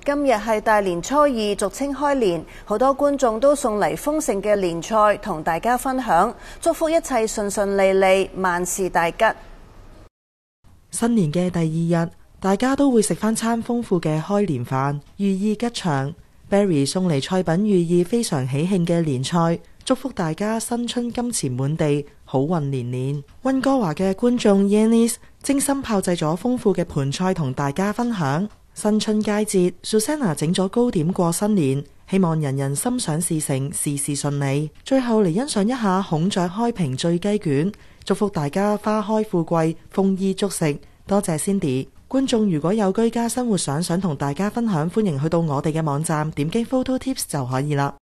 今日係大年初二，俗稱開年，好多觀眾都送嚟豐盛嘅年菜同大家分享，祝福一切順順利利，萬事大吉。 新年嘅第二日，大家都會食返餐豐富嘅開年飯，寓意吉祥。Barry 送嚟菜品寓意非常喜慶嘅年菜，祝福大家新春金錢滿地，好運連連。溫哥華嘅觀眾 Yannis 精心炮製咗豐富嘅盤菜同大家分享。新春佳節 Susanna 整咗糕點過新年，希望人人心想事成，事事順利。最後嚟欣賞一下孔雀開屏醉雞卷，祝福大家花開富貴，豐衣足食。多謝 Cindy。觀眾如果有居家生活想同大家分享，歡迎去到我哋嘅網站點擊 Photo Tips 就可以啦。